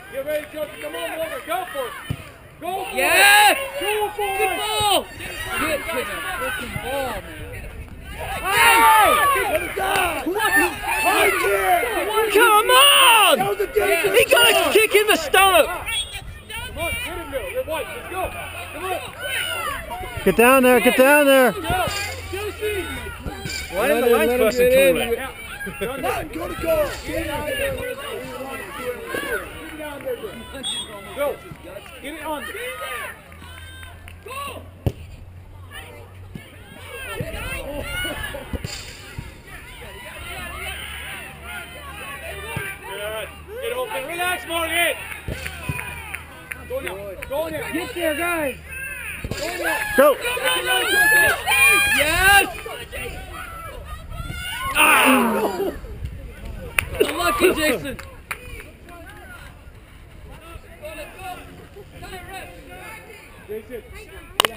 Get ready, Justin. Come on, Walker. Go for it. Go for yes! it. Go for Good it. ball! Get to the freaking ball, man. Hey! Let it go. Come on! He got a kick in the stomach. Come on, get him there. You're white. Let's go. Come on. Get down there, get down there. Why didn't the line person call it? Go to go. Go. Get it on. Go. Get open. Relax, Morgan. Go now. Go now. Get there, guys. Go now. Go. Yes! Ah! Unlucky, Jason. Jason.